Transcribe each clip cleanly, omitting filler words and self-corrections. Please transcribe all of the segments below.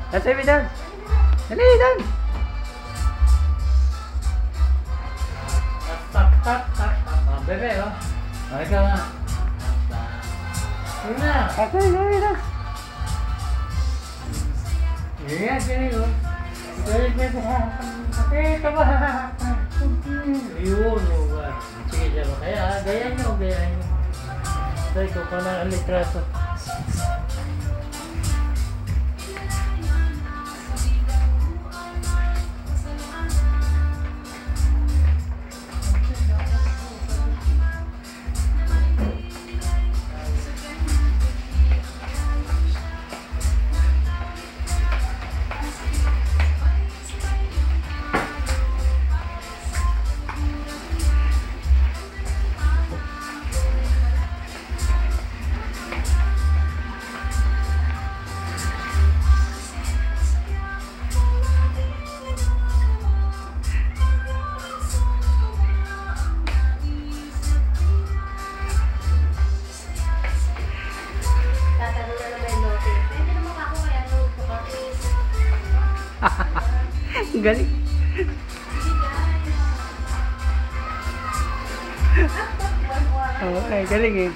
Dance, baby, dance. Dali, dance. Bebe, oh. Oh, ikaw nga. Sige na. Dance, baby, dance. Ganyan, ganyan, oh. Ganyan, ganyan. Ito ba? Ayun, oh. Sige, diyan. Kaya, ganyan nyo, ganyan nyo. Ito, ikaw pa na ang litrato. Galing. Okay, galing eh.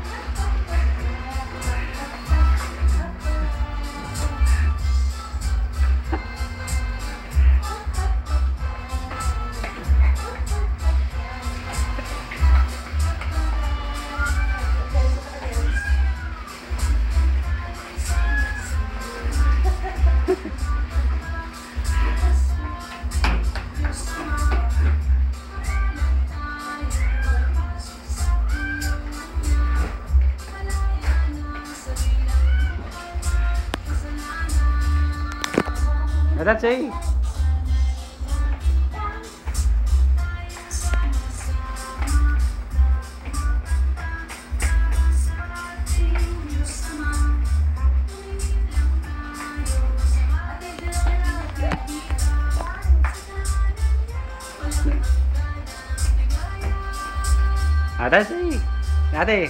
That's it. That's it. Ate.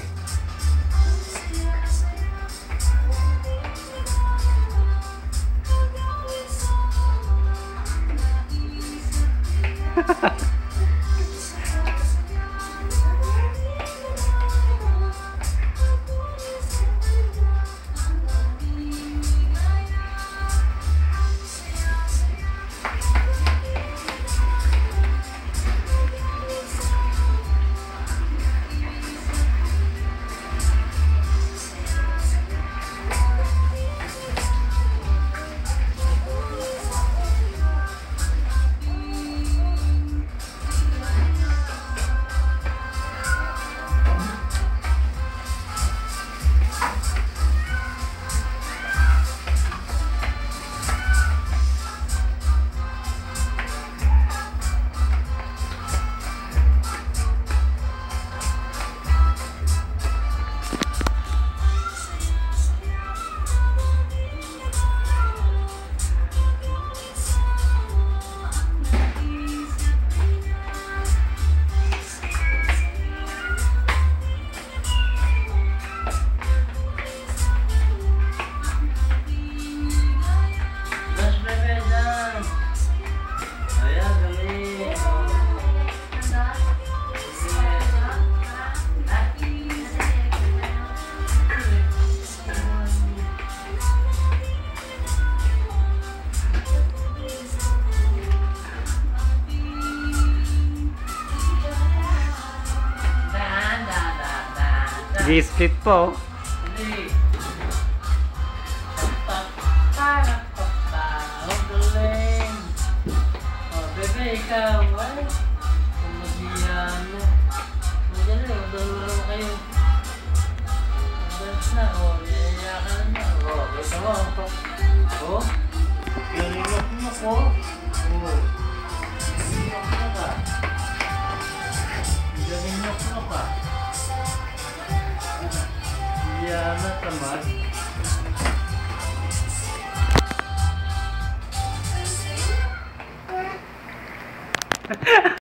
G-split po. Oh, bebe, ikaw, ay. Kung mag-iyan mo. Magdala, magdala kayo. Magdala na, oh, iyayakan na. Oh, ito mo, oh. Galing mo ko. Oh. Galing mo ka. Iyan na, tamad.